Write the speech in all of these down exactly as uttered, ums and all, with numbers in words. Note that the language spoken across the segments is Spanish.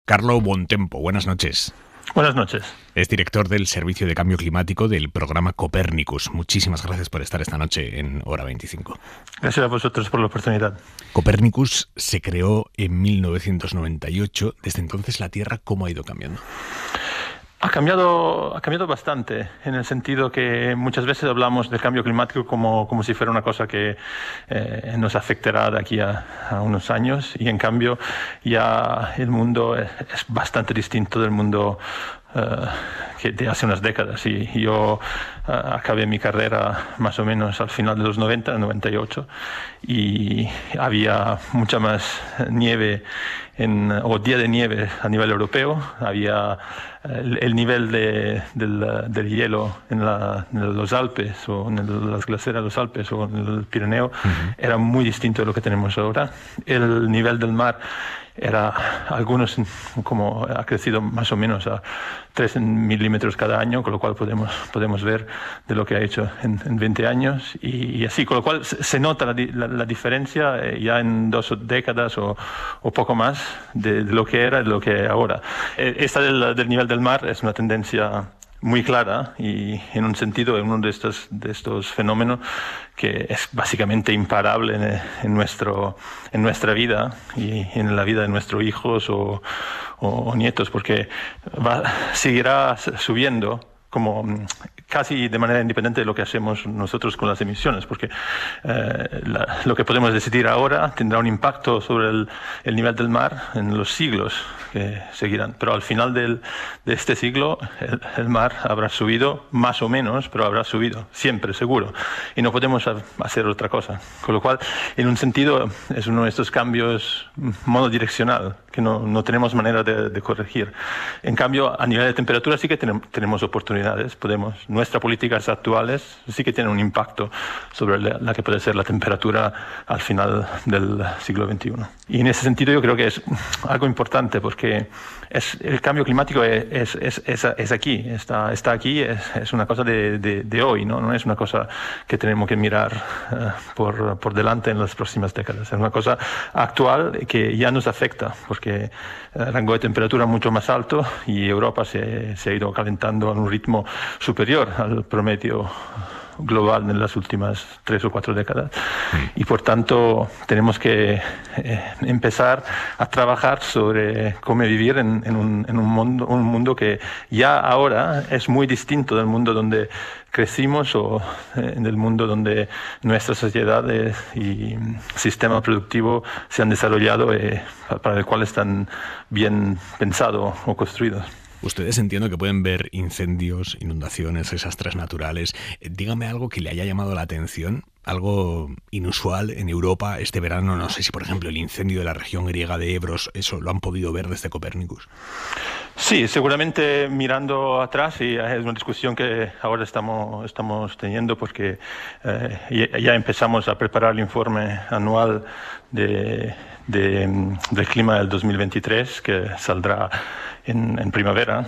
Carlo Bontempo, buenas noches. Buenas noches. Es director del Servicio de Cambio Climático del programa Copernicus. Muchísimas gracias por estar esta noche en Hora veinticinco. Gracias a vosotros por la oportunidad. Copernicus se creó en mil novecientos noventa y ocho. Desde entonces, la Tierra, ¿cómo ha ido cambiando? Ha cambiado, ha cambiado bastante, en el sentido que muchas veces hablamos del cambio climático como, como si fuera una cosa que eh, nos afectará de aquí a, a unos años, y en cambio ya el mundo es, es bastante distinto del mundo Uh, que de hace unas décadas. Y yo uh, acabé mi carrera más o menos al final de los noventa, en noventa y ocho, y había mucha más nieve en, o día de nieve a nivel europeo. Había el, el nivel de, del, del hielo en, la, en los Alpes o en el, las glaceras de los Alpes o en el Pirineo uh-huh. era muy distinto de lo que tenemos ahora. El nivel del mar era, algunos como ha crecido más o menos a tres milímetros cada año, con lo cual podemos, podemos ver de lo que ha hecho en, en veinte años, y, y así, con lo cual se, se nota la, la, la diferencia eh, ya en dos décadas o, o poco más de, de lo que era y de lo que es ahora. Eh, esta del, del nivel del mar es una tendencia muy clara y en un sentido es uno de estos, de estos fenómenos que es básicamente imparable en, en, nuestro, en nuestra vida y en la vida de nuestros hijos o, o, o nietos, porque va, seguirá subiendo como casi de manera independiente de lo que hacemos nosotros con las emisiones, porque eh, la, lo que podemos decidir ahora tendrá un impacto sobre el, el nivel del mar en los siglos que seguirán. Pero al final del, de este siglo el, el mar habrá subido más o menos, pero habrá subido, siempre, seguro. Y no podemos hacer otra cosa. Con lo cual, en un sentido, es uno de estos cambios monodireccional que no, no tenemos manera de, de corregir. En cambio, a nivel de temperatura sí que tenemos, tenemos oportunidades. Podemos, nuestras políticas actuales sí que tienen un impacto sobre la, la que puede ser la temperatura al final del siglo veintiuno. Y en ese sentido yo creo que es algo importante, porque es, el cambio climático es, es, es, es aquí, está, está aquí, es, es una cosa de, de, de hoy, ¿no? No es una cosa que tenemos que mirar uh, por, por delante en las próximas décadas. Es una cosa actual que ya nos afecta, porque el rango de temperatura es mucho más alto y Europa se, se ha ido calentando a un ritmo superior al promedio global en las últimas tres o cuatro décadas. Y por tanto tenemos que eh, empezar a trabajar sobre cómo vivir en, en, un, en un, mundo, un mundo que ya ahora es muy distinto del mundo donde crecimos o eh, del mundo donde nuestras sociedades y sistema productivo se han desarrollado, eh, para el cual están bien pensados o construidos. Ustedes entiendo que pueden ver incendios, inundaciones, desastres naturales. Dígame algo que le haya llamado la atención, algo inusual en Europa este verano. No sé si, por ejemplo, el incendio de la región griega de Evros, eso lo han podido ver desde Copernicus. Sí, seguramente mirando atrás, y es una discusión que ahora estamos, estamos teniendo, porque eh, ya empezamos a preparar el informe anual de, de, del clima del dos mil veintitrés, que saldrá en, en primavera.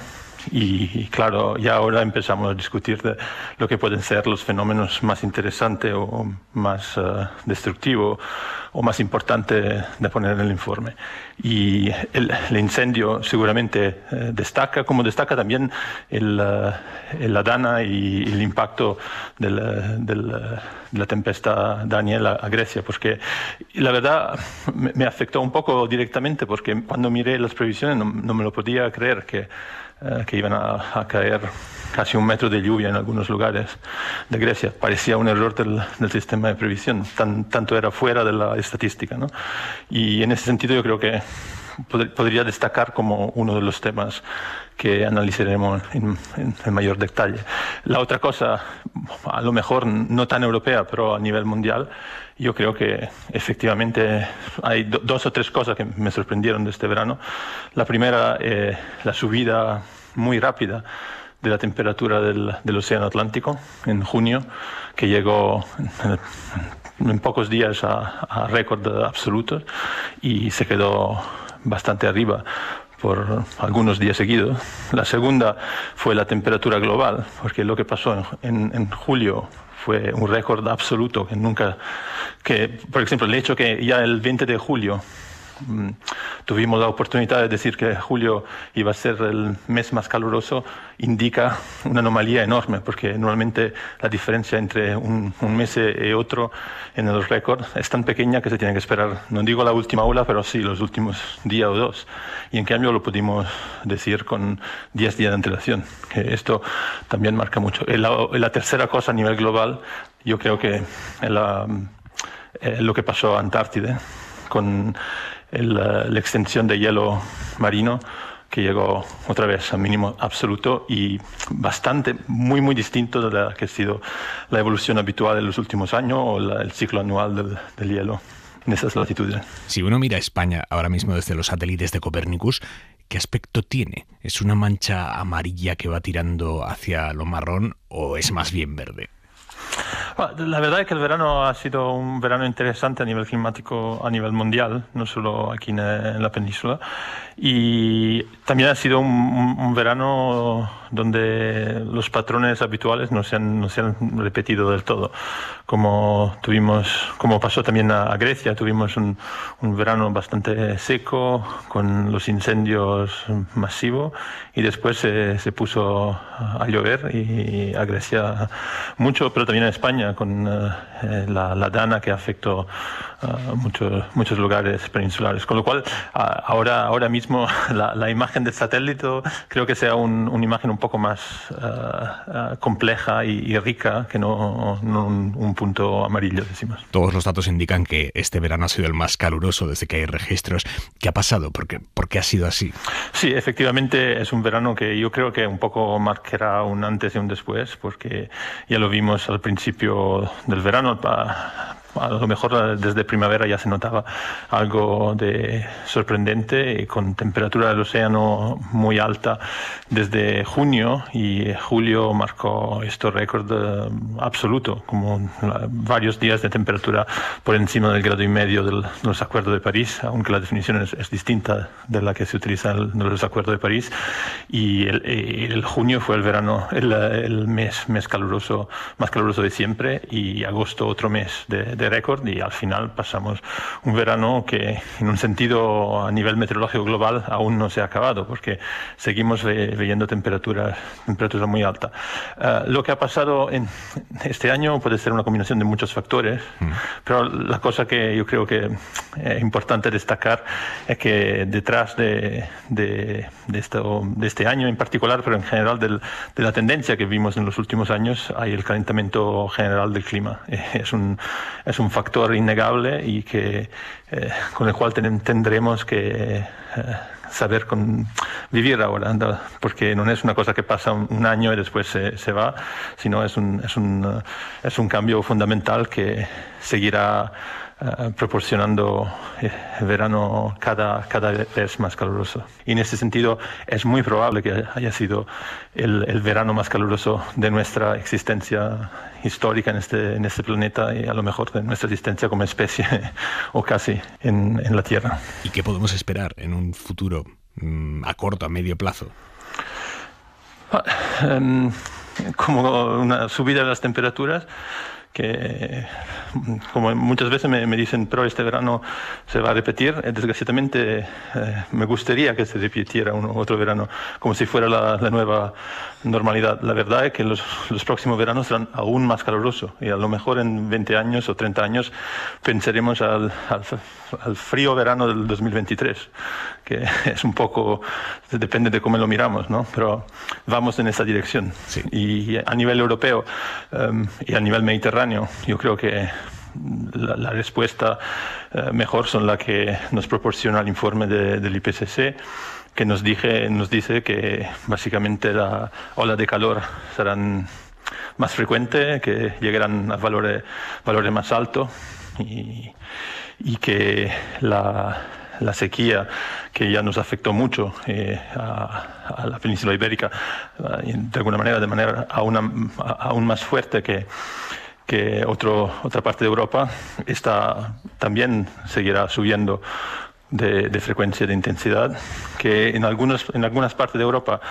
Y, y claro, ya ahora empezamos a discutir de lo que pueden ser los fenómenos más interesantes o más uh, destructivos o más importantes de poner en el informe. Y el, el incendio seguramente eh, destaca, como destaca también el, uh, el Dana y el impacto del, del, de la tempestad Daniel a, a Grecia, porque la verdad me, me afectó un poco directamente, porque cuando miré las previsiones no, no me lo podía creer que Uh, que iban a, a caer casi un metro de lluvia en algunos lugares de Grecia. Parecía un error del, del sistema de previsión, Tan, tanto era fuera de la estadística, ¿no? Y en ese sentido yo creo que pod- podría destacar como uno de los temas que analizaremos en, en, en mayor detalle. La otra cosa, a lo mejor no tan europea, pero a nivel mundial, yo creo que efectivamente hay do, dos o tres cosas que me sorprendieron de este verano. La primera, eh, la subida muy rápida de la temperatura del, del Océano Atlántico en junio, que llegó en, en pocos días a, a récord absolutos y se quedó bastante arriba por algunos días seguidos. La segunda fue la temperatura global, porque lo que pasó en, en, en julio fue un récord absoluto que nunca, que por ejemplo el hecho que ya el veinte de julio mm, tuvimos la oportunidad de decir que julio iba a ser el mes más caluroso, indica una anomalía enorme, porque normalmente la diferencia entre un, un mes y otro en los récords es tan pequeña que se tiene que esperar, no digo la última ola, pero sí los últimos día o dos. Y en cambio lo pudimos decir con diez días de antelación, que esto también marca mucho. Y la, la tercera cosa a nivel global, yo creo que la, eh, lo que pasó a Antártida con el, la extensión de hielo marino, que llegó otra vez al mínimo absoluto y bastante, muy, muy distinto de la que ha sido la evolución habitual en los últimos años o la, el ciclo anual del, del hielo en esas latitudes. Si uno mira a España ahora mismo desde los satélites de Copérnicus, ¿qué aspecto tiene? ¿Es una mancha amarilla que va tirando hacia lo marrón o es más bien verde? La verdad es que el verano ha sido un verano interesante a nivel climático, a nivel mundial, no solo aquí en la península. Y también ha sido un, un verano donde los patrones habituales no se han, no se han repetido del todo. Como tuvimos, como pasó también a, a Grecia, tuvimos un, un verano bastante seco, con los incendios masivos, y después se, se puso a llover y a Grecia mucho, pero también a España, con uh, la, la Dana que afectó uh, muchos, muchos lugares peninsulares. Con lo cual, uh, ahora, ahora mismo la, la imagen del satélite creo que sea un, una imagen un poco más uh, uh, compleja y, y rica que no, no un, un punto amarillo, decimos. Todos los datos indican que este verano ha sido el más caluroso desde que hay registros. ¿Qué ha pasado? ¿Por qué, por qué ha sido así? Sí, efectivamente es un verano que yo creo que un poco marcará un antes y un después, porque ya lo vimos al principio del verano. A lo mejor desde primavera ya se notaba algo de sorprendente, y con temperatura del océano muy alta desde junio, y julio marcó este récord absoluto, como varios días de temperatura por encima del grado y medio del, de los acuerdos de París, aunque la definición es, es distinta de la que se utiliza en los acuerdos de París. Y el, el junio fue el verano, el, el mes, mes caluroso, más caluroso de siempre, y agosto otro mes de de récord, y al final pasamos un verano que en un sentido a nivel meteorológico global aún no se ha acabado, porque seguimos ve viendo temperaturas, temperaturas muy altas. Uh, lo que ha pasado en este año puede ser una combinación de muchos factores, mm. pero la cosa que yo creo que es importante destacar es que detrás de, de, de, esto, de este año en particular, pero en general del, de la tendencia que vimos en los últimos años, hay el calentamiento general del clima. Es un Es un factor innegable y que, eh, con el cual ten, tendremos que eh, saber con, vivir ahora, ¿no? Porque no es una cosa que pasa un, un año y después se, se va, sino es un, es, un, uh, es un cambio fundamental que seguirá Uh, proporcionando eh, verano cada, cada vez más caluroso. Y en ese sentido es muy probable que haya sido el, el verano más caluroso de nuestra existencia histórica en este, en este planeta, y a lo mejor de nuestra existencia como especie o casi en, en la Tierra. ¿Y qué podemos esperar en un futuro mmm, a corto, a medio plazo? Ah, um, como una subida de las temperaturas, que como muchas veces me, me dicen, pero este verano se va a repetir. Desgraciadamente eh, me gustaría que se repitiera uno otro verano, como si fuera la, la nueva normalidad. La verdad es que los, los próximos veranos serán aún más calurosos, y a lo mejor en veinte años o treinta años pensaremos al, al, al frío verano del dos mil veintitrés, que es un poco, depende de cómo lo miramos, ¿no? Pero vamos en esa dirección. Sí. Y a nivel europeo um, y a nivel mediterráneo, yo creo que la, la respuesta uh, mejor son la que nos proporciona el informe de, del I P C C, que nos, dije, nos dice que básicamente la ola de calor serán más frecuente, que llegarán a valores, valores más altos, y, y que la, la sequía, que ya nos afectó mucho eh, a, a la península ibérica, uh, de alguna manera, de manera aún, aún más fuerte que que otro, otra parte de Europa, está, también seguirá subiendo de, de frecuencia, de intensidad, que en, algunos, en algunas partes de Europa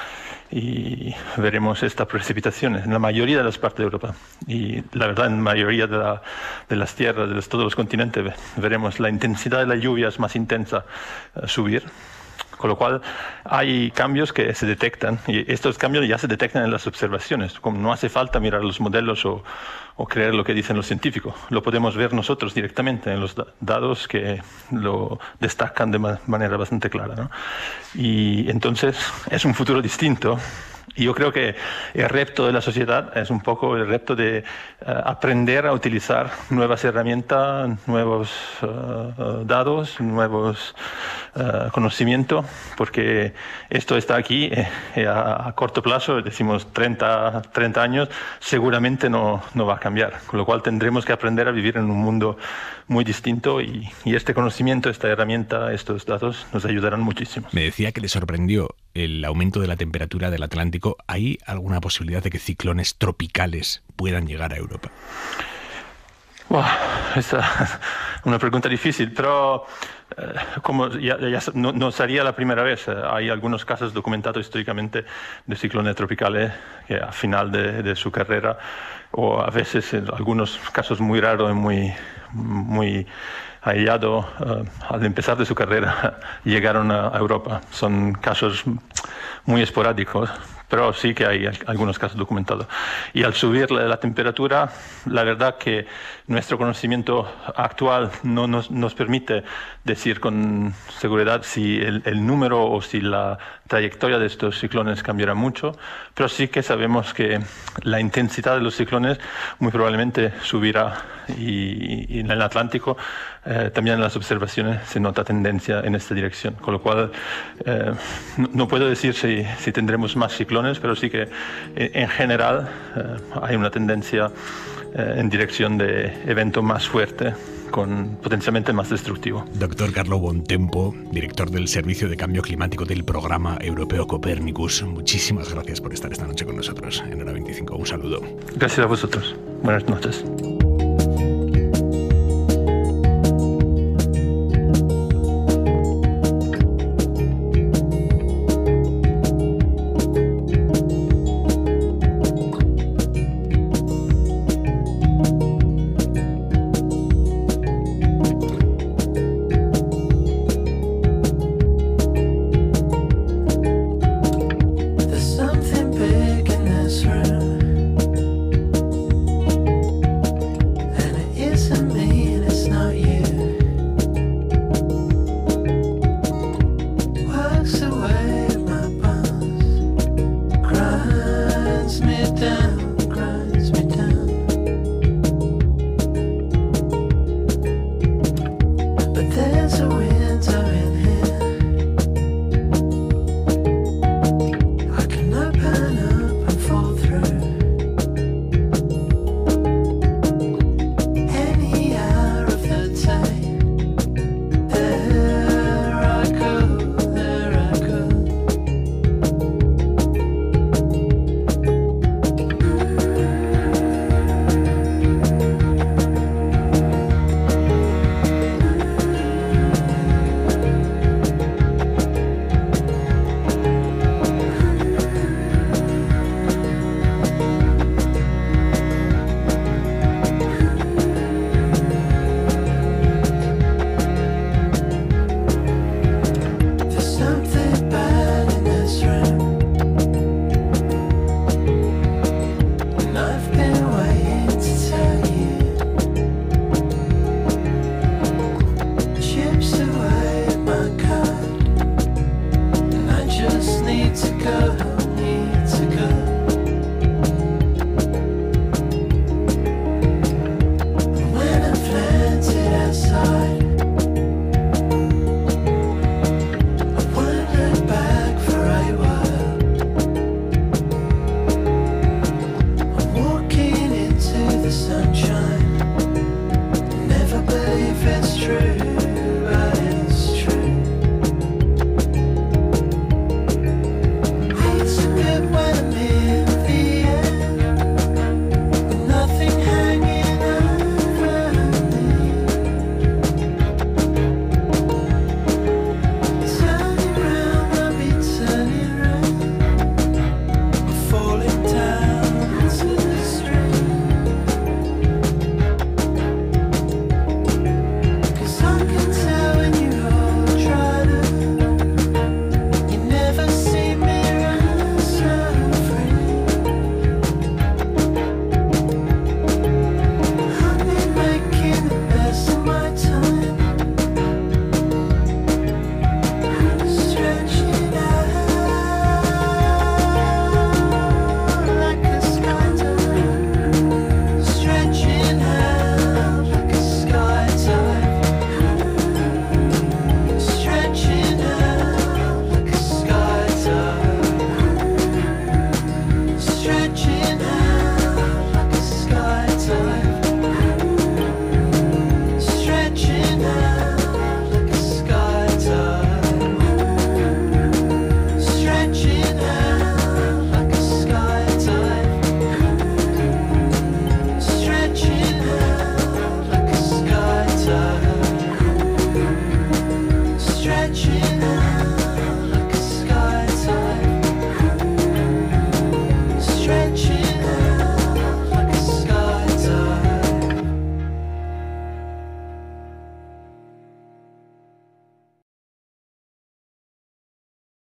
y veremos estas precipitaciones en la mayoría de las partes de Europa. Y la verdad, en la mayoría de, la, de las tierras, de todos los continentes, veremos la intensidad de las lluvias más intensa uh, subir. Con lo cual hay cambios que se detectan y estos cambios ya se detectan en las observaciones. Como no hace falta mirar los modelos o, o creer lo que dicen los científicos. Lo podemos ver nosotros directamente en los dados que lo destacan de manera bastante clara, ¿no? Y entonces es un futuro distinto. Y yo creo que el reto de la sociedad es un poco el reto de uh, aprender a utilizar nuevas herramientas, nuevos uh, dados, nuevos uh, conocimientos, porque esto está aquí eh, a, a corto plazo, decimos treinta, treinta años, seguramente no, no va a cambiar. Con lo cual tendremos que aprender a vivir en un mundo muy distinto y, y este conocimiento, esta herramienta, estos datos nos ayudarán muchísimo. Me decía que le sorprendió el aumento de la temperatura del Atlántico. ¿Hay alguna posibilidad de que ciclones tropicales puedan llegar a Europa? Wow, esta es una pregunta difícil, pero eh, como ya, ya no, no sería la primera vez. Eh, hay algunos casos documentados históricamente de ciclones tropicales que a final de, de su carrera, o a veces en algunos casos muy raros y muy, muy aislados, eh, al empezar de su carrera llegaron a Europa. Son casos muy esporádicos, pero sí que hay algunos casos documentados. Y al subir la, la temperatura, la verdad que nuestro conocimiento actual no nos, nos permite decir con seguridad si el, el número o si la trayectoria de estos ciclones cambiará mucho, pero sí que sabemos que la intensidad de los ciclones muy probablemente subirá y, y en el Atlántico eh, también en las observaciones se nota tendencia en esta dirección, con lo cual eh, no, no puedo decir si, si tendremos más ciclones, pero sí que en general eh, hay una tendencia eh, en dirección de evento más fuerte, con potencialmente más destructivo. Doctor Carlo Bontempo, director del Servicio de Cambio Climático del Programa Europeo Copernicus, muchísimas gracias por estar esta noche con nosotros en Hora veinticinco. Un saludo. Gracias a vosotros. Buenas noches.